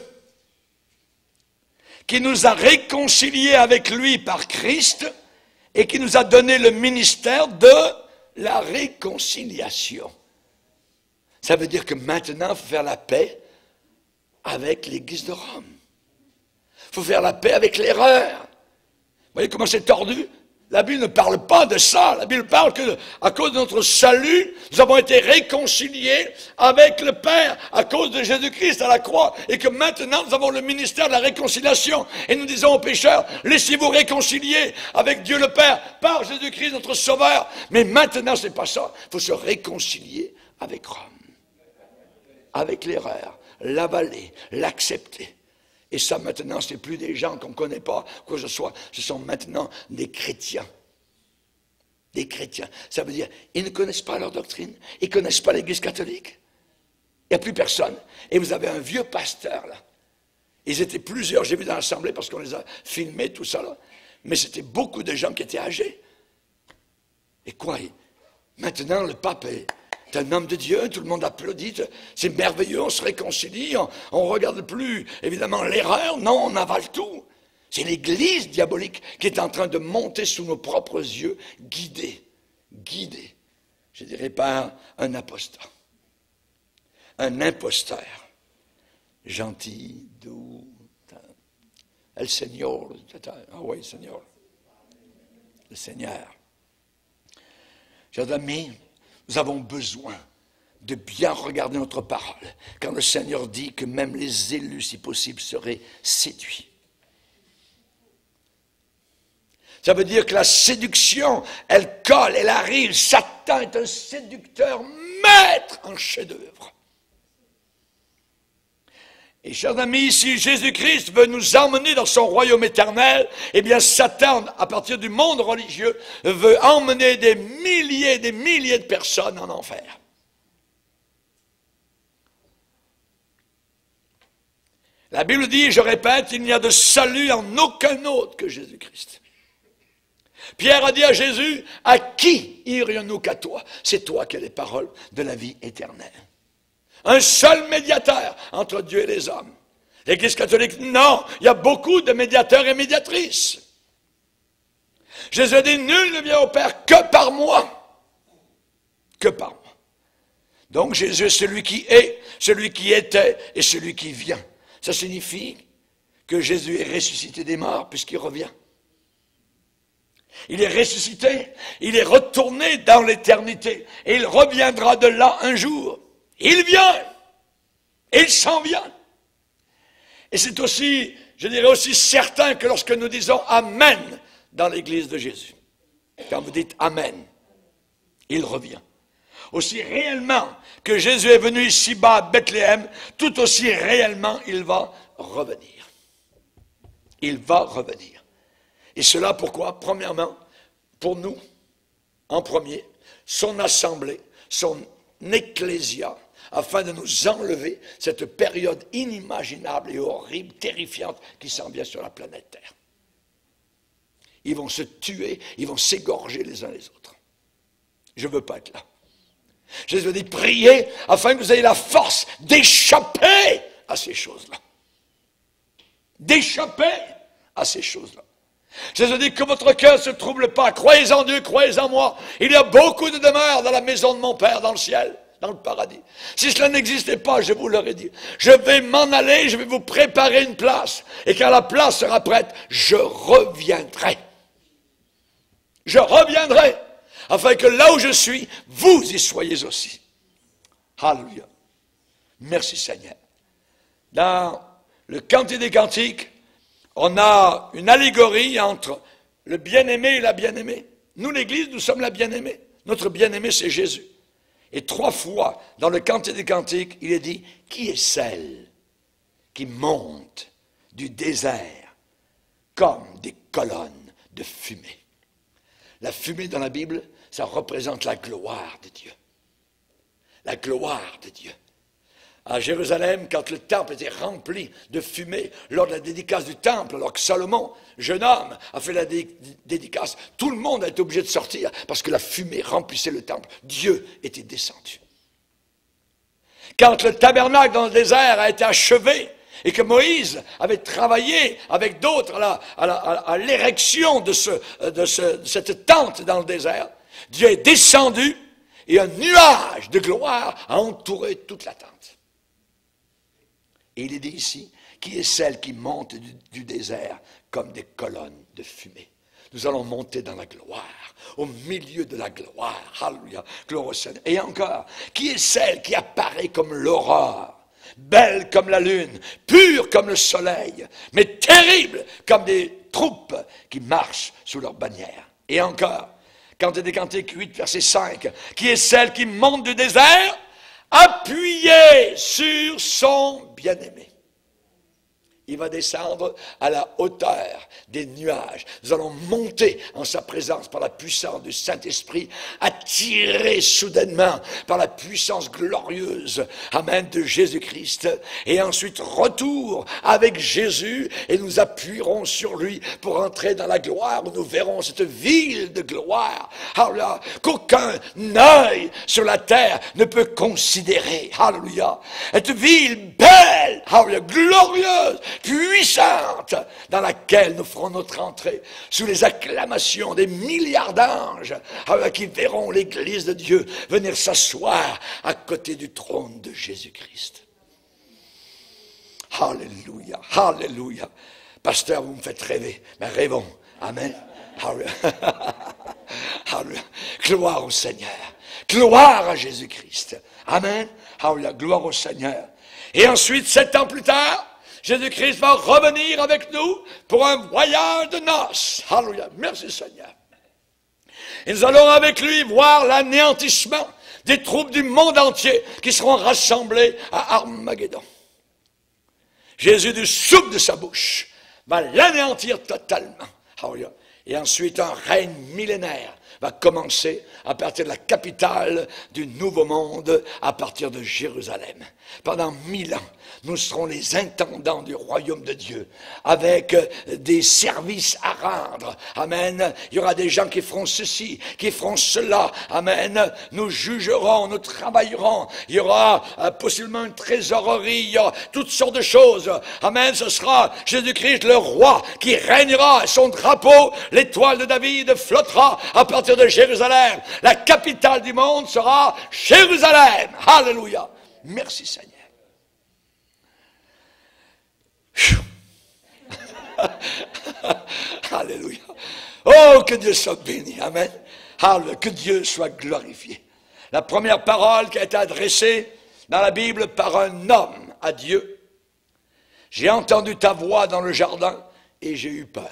qui nous a réconciliés avec lui par Christ et qui nous a donné le ministère de la réconciliation. Ça veut dire que maintenant, il faut faire la paix avec l'Église de Rome. Il faut faire la paix avec l'erreur. Vous voyez comment c'est tordu? La Bible ne parle pas de ça. La Bible parle que, à cause de notre salut, nous avons été réconciliés avec le Père à cause de Jésus-Christ à la croix, et que maintenant nous avons le ministère de la réconciliation. Et nous disons aux pécheurs, laissez-vous réconcilier avec Dieu le Père par Jésus-Christ notre Sauveur. Mais maintenant, c'est pas ça. Il faut se réconcilier avec Rome, avec l'erreur, l'avaler, l'accepter. Et ça, maintenant, ce n'est plus des gens qu'on ne connaît pas, quoi que ce soit. Ce sont maintenant des chrétiens. Des chrétiens. Ça veut dire, ils ne connaissent pas leur doctrine. Ils ne connaissent pas l'Église catholique. Il n'y a plus personne. Et vous avez un vieux pasteur, là. Ils étaient plusieurs, j'ai vu dans l'assemblée, parce qu'on les a filmés, tout ça, là. Mais c'était beaucoup de gens qui étaient âgés. Et quoi? Maintenant, le pape est un homme de Dieu, tout le monde applaudit, c'est merveilleux, on se réconcilie, on ne regarde plus, évidemment, l'erreur, non, on avale tout. C'est l'Église diabolique qui est en train de monter sous nos propres yeux, guidée, je dirais par un apostat, un imposteur, gentil, doux, el Seigneur, ah oui, Seigneur, le Seigneur. Chers amis, nous avons besoin de bien regarder notre parole quand le Seigneur dit que même les élus, si possible, seraient séduits. Ça veut dire que la séduction, elle colle, elle arrive. Satan est un séducteur maître en chef-d'œuvre. Et chers amis, si Jésus-Christ veut nous emmener dans son royaume éternel, eh bien Satan, à partir du monde religieux, veut emmener des milliers de personnes en enfer. La Bible dit, je répète, il n'y a de salut en aucun autre que Jésus-Christ. Pierre a dit à Jésus, à qui irions-nous qu'à toi? C'est toi qui as les paroles de la vie éternelle. Un seul médiateur entre Dieu et les hommes. L'Église catholique, non, il y a beaucoup de médiateurs et médiatrices. Jésus a dit, nul ne vient au Père que par moi. Que par moi. Donc Jésus est celui qui est, celui qui était et celui qui vient. Ça signifie que Jésus est ressuscité des morts puisqu'il revient. Il est ressuscité, il est retourné dans l'éternité et il reviendra de là un jour. Il vient, il s'en vient. Et c'est aussi, je dirais aussi certain que lorsque nous disons Amen dans l'église de Jésus, quand vous dites Amen, il revient. Aussi réellement que Jésus est venu ici-bas à Bethléem, tout aussi réellement il va revenir. Il va revenir. Et cela pourquoi? Premièrement, pour nous, en premier, son assemblée, son ecclésia, afin de nous enlever cette période inimaginable et horrible, terrifiante qui s'en vient sur la planète Terre. Ils vont se tuer, ils vont s'égorger les uns les autres. Je ne veux pas être là. Jésus dit, priez afin que vous ayez la force d'échapper à ces choses-là. D'échapper à ces choses-là. Jésus dit que votre cœur ne se trouble pas. Croyez en Dieu, croyez en moi. Il y a beaucoup de demeures dans la maison de mon Père dans le ciel, dans le paradis. Si cela n'existait pas, je vous l'aurais dit. Je vais m'en aller, je vais vous préparer une place. Et quand la place sera prête, je reviendrai. Je reviendrai. Afin que là où je suis, vous y soyez aussi. Alléluia. Merci Seigneur. Dans le Cantique des Cantiques, on a une allégorie entre le bien-aimé et la bien-aimée. Nous, l'Église, nous sommes la bien-aimée. Notre bien-aimé, c'est Jésus. Et 3 fois, dans le Cantique des Cantiques, il est dit, qui est celle qui monte du désert comme des colonnes de fumée? La fumée dans la Bible, ça représente la gloire de Dieu. La gloire de Dieu. À Jérusalem, quand le temple était rempli de fumée, lors de la dédicace du temple, alors que Salomon, jeune homme, a fait la dédicace, tout le monde a été obligé de sortir parce que la fumée remplissait le temple. Dieu était descendu. Quand le tabernacle dans le désert a été achevé et que Moïse avait travaillé avec d'autres à l'érection de cette tente dans le désert, Dieu est descendu et un nuage de gloire a entouré toute la tente. Et il est dit ici, qui est celle qui monte du désert comme des colonnes de fumée? Nous allons monter dans la gloire, au milieu de la gloire. Alléluia, gloire au Seigneur. Et encore, qui est celle qui apparaît comme l'aurore, belle comme la lune, pure comme le soleil, mais terrible comme des troupes qui marchent sous leur bannière? Et encore, Cantique des Cantiques 8, verset 5, qui est celle qui monte du désert, appuyé sur son bien-aimé. Il va descendre à la hauteur des nuages. Nous allons monter en sa présence par la puissance du Saint-Esprit, attirés soudainement par la puissance glorieuse, amen, de Jésus-Christ. Et ensuite, retour avec Jésus et nous appuierons sur lui pour entrer dans la gloire où nous verrons cette ville de gloire, alléluia, qu'aucun œil sur la terre ne peut considérer. Alléluia. Cette ville belle, alléluia, glorieuse, puissante, dans laquelle nous ferons notre entrée sous les acclamations des milliards d'anges qui verront l'Église de Dieu venir s'asseoir à côté du trône de Jésus-Christ. Alléluia, alléluia. Pasteur, vous me faites rêver, mais rêvons. Amen. Alléluia. Alléluia. Gloire au Seigneur. Gloire à Jésus-Christ. Amen. Alléluia. Gloire au Seigneur. Et ensuite, 7 ans plus tard, Jésus-Christ va revenir avec nous pour un voyage de noces. Alléluia. Merci Seigneur. Et nous allons avec lui voir l'anéantissement des troupes du monde entier qui seront rassemblées à Armageddon. Jésus, du souffle de sa bouche, va l'anéantir totalement. Alléluia. Et ensuite, un règne millénaire va commencer à partir de la capitale du Nouveau Monde, à partir de Jérusalem. Pendant 1000 ans, nous serons les intendants du royaume de Dieu, avec des services à rendre. Amen. Il y aura des gens qui feront ceci, qui feront cela. Amen. Nous jugerons, nous travaillerons. Il y aura possiblement une trésorerie, il y aura toutes sortes de choses. Amen. Ce sera Jésus-Christ le roi qui régnera. Son drapeau, l'étoile de David, flottera à partir de Jérusalem. La capitale du monde sera Jérusalem. Alléluia. Merci Seigneur. Alléluia. Oh, que Dieu soit béni. Amen. Alléluia. Que Dieu soit glorifié. La première parole qui a été adressée dans la Bible par un homme à Dieu. J'ai entendu ta voix dans le jardin et j'ai eu peur.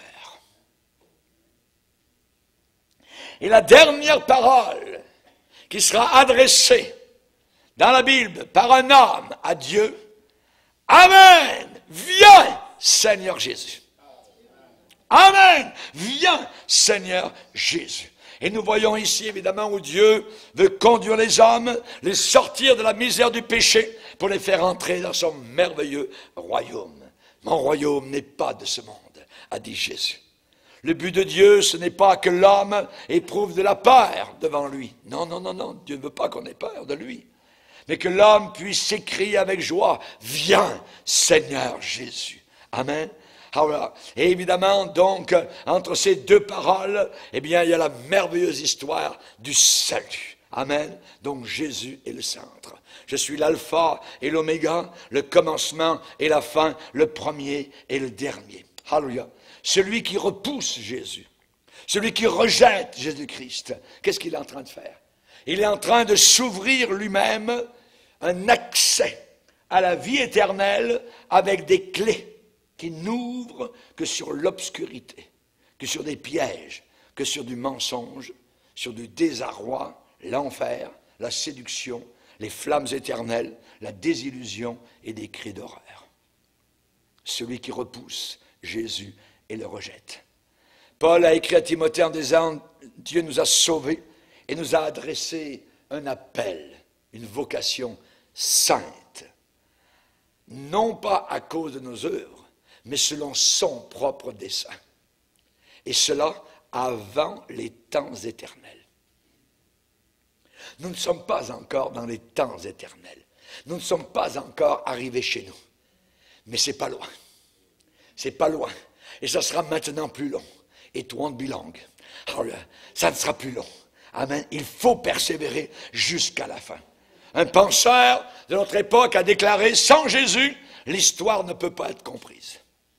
Et la dernière parole qui sera adressée dans la Bible par un homme à Dieu. Amen. Viens, Seigneur Jésus. Amen. Viens, Seigneur Jésus. Et nous voyons ici, évidemment, où Dieu veut conduire les hommes, les sortir de la misère du péché, pour les faire entrer dans son merveilleux royaume. Mon royaume n'est pas de ce monde, a dit Jésus. Le but de Dieu, ce n'est pas que l'homme éprouve de la peur devant lui. Non, non, non, non. Dieu ne veut pas qu'on ait peur de lui. Mais que l'homme puisse s'écrier avec joie, viens, Seigneur Jésus. Amen. Et évidemment, donc, entre ces deux paroles, eh bien, il y a la merveilleuse histoire du salut. Amen. Donc, Jésus est le centre. Je suis l'alpha et l'oméga, le commencement et la fin, le premier et le dernier. Alléluia. Celui qui repousse Jésus, celui qui rejette Jésus-Christ, qu'est-ce qu'il est en train de faire? Il est en train de s'ouvrir lui-même un accès à la vie éternelle avec des clés. qui n'ouvre que sur l'obscurité, que sur des pièges, que sur du mensonge, sur du désarroi, l'enfer, la séduction, les flammes éternelles, la désillusion et des cris d'horreur. Celui qui repousse Jésus et le rejette. Paul a écrit à Timothée en disant « Dieu nous a sauvés et nous a adressé un appel, une vocation sainte, non pas à cause de nos œuvres, mais selon son propre dessein. Et cela avant les temps éternels. » Nous ne sommes pas encore dans les temps éternels. Nous ne sommes pas encore arrivés chez nous. Mais c'est pas loin. C'est pas loin. Et ça sera maintenant plus long. It won't be long. Alors, ça ne sera plus long. Amen. Il faut persévérer jusqu'à la fin. Un penseur de notre époque a déclaré, sans Jésus, l'histoire ne peut pas être comprise.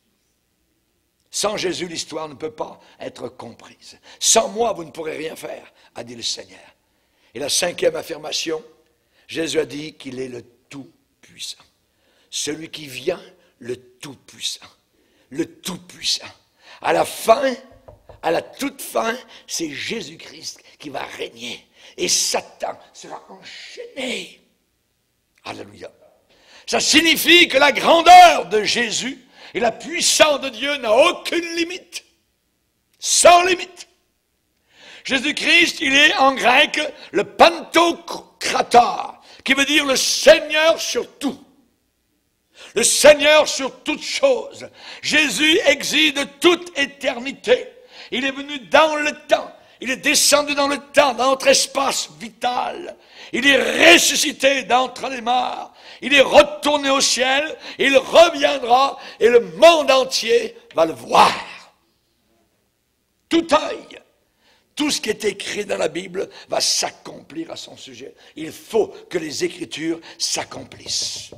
Sans Jésus, l'histoire ne peut pas être comprise. Sans moi, vous ne pourrez rien faire, a dit le Seigneur. Et la cinquième affirmation, Jésus a dit qu'il est le Tout-Puissant. Celui qui vient, le Tout-Puissant. Le Tout-Puissant. À la fin, à la toute fin, c'est Jésus-Christ qui va régner. Et Satan sera enchaîné. Alléluia. Ça signifie que la grandeur de Jésus et la puissance de Dieu n'a aucune limite. Sans limite. Jésus-Christ, il est en grec le Pantocrator, qui veut dire le Seigneur sur tout. Le Seigneur sur toutes choses. Jésus existe de toute éternité. Il est venu dans le temps. Il est descendu dans le temps, dans notre espace vital. Il est ressuscité d'entre les morts. Il est retourné au ciel. Il reviendra et le monde entier va le voir. Tout œil. Tout ce qui est écrit dans la Bible va s'accomplir à son sujet. Il faut que les Écritures s'accomplissent.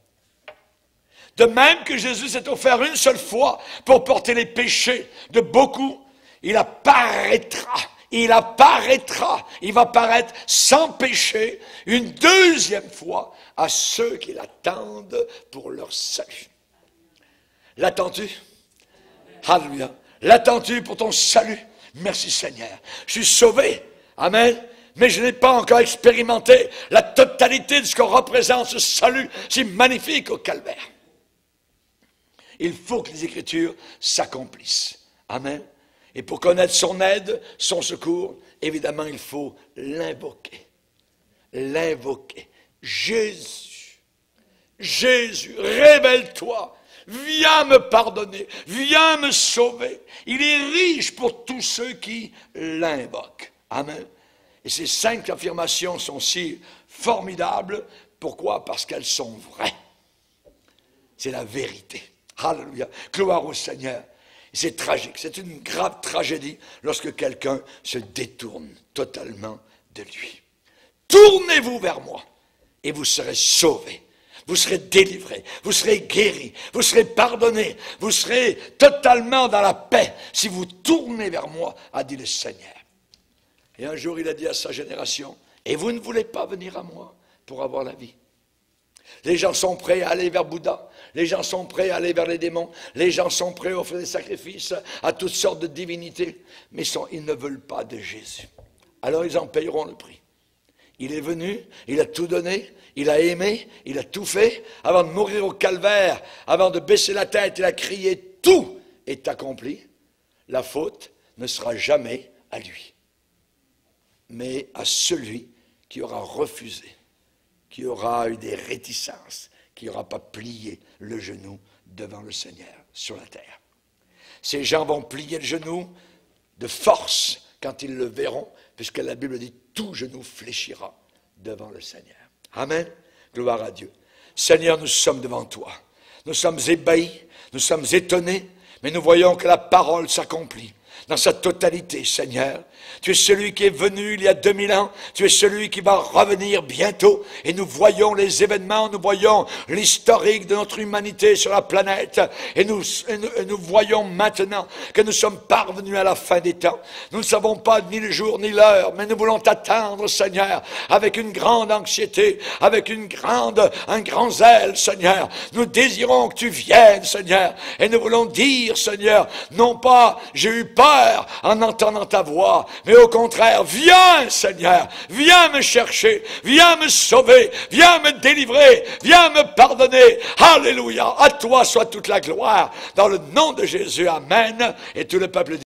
De même que Jésus s'est offert une seule fois pour porter les péchés de beaucoup, il apparaîtra, il va paraître sans péché une deuxième fois à ceux qui l'attendent pour leur salut. L'attends-tu? Alléluia. L'attends-tu pour ton salut? Merci Seigneur. Je suis sauvé. Amen. Mais je n'ai pas encore expérimenté la totalité de ce que représente ce salut si magnifique au calvaire. Il faut que les Écritures s'accomplissent. Amen. Et pour connaître son aide, son secours, évidemment, il faut l'invoquer. L'invoquer. Jésus. Jésus, révèle-toi. Viens me pardonner. Viens me sauver. Il est riche pour tous ceux qui l'invoquent. Amen. Et ces 5 affirmations sont si formidables. Pourquoi? Parce qu'elles sont vraies. C'est la vérité. Alléluia. Gloire au Seigneur. C'est tragique. C'est une grave tragédie lorsque quelqu'un se détourne totalement de lui. Tournez-vous vers moi et vous serez sauvés. Vous serez délivrés. Vous serez guéris. Vous serez pardonnés. Vous serez totalement dans la paix si vous tournez vers moi, a dit le Seigneur. Et un jour, il a dit à sa génération, et vous ne voulez pas venir à moi pour avoir la vie. Les gens sont prêts à aller vers Bouddha. Les gens sont prêts à aller vers les démons. Les gens sont prêts à offrir des sacrifices à toutes sortes de divinités. Mais ils ne veulent pas de Jésus. Alors ils en payeront le prix. Il est venu, il a tout donné, il a aimé, il a tout fait. Avant de mourir au calvaire, avant de baisser la tête, il a crié « Tout est accompli ». La faute ne sera jamais à lui, mais à celui qui aura refusé, qui aura eu des réticences, qui n'aura pas plié le genou devant le Seigneur sur la terre. Ces gens vont plier le genou de force quand ils le verront, puisque la Bible dit « tout genou fléchira devant le Seigneur ». Amen. Gloire à Dieu. Seigneur, nous sommes devant toi. Nous sommes ébahis, nous sommes étonnés, mais nous voyons que la parole s'accomplit. dans sa totalité, Seigneur. Tu es celui qui est venu il y a 2000 ans, tu es celui qui va revenir bientôt, et nous voyons les événements, nous voyons l'historique de notre humanité sur la planète, et nous voyons maintenant que nous sommes parvenus à la fin des temps. Nous ne savons pas ni le jour ni l'heure, mais nous voulons t'attendre, Seigneur, avec une grande anxiété, avec un grand zèle, Seigneur. Nous désirons que tu viennes, Seigneur, et nous voulons dire, Seigneur, non pas j'ai eu peur en entendant ta voix, mais au contraire, viens, Seigneur, viens me chercher, viens me sauver, viens me délivrer, viens me pardonner. Alléluia, à toi soit toute la gloire, dans le nom de Jésus, amen. Et tout le peuple dit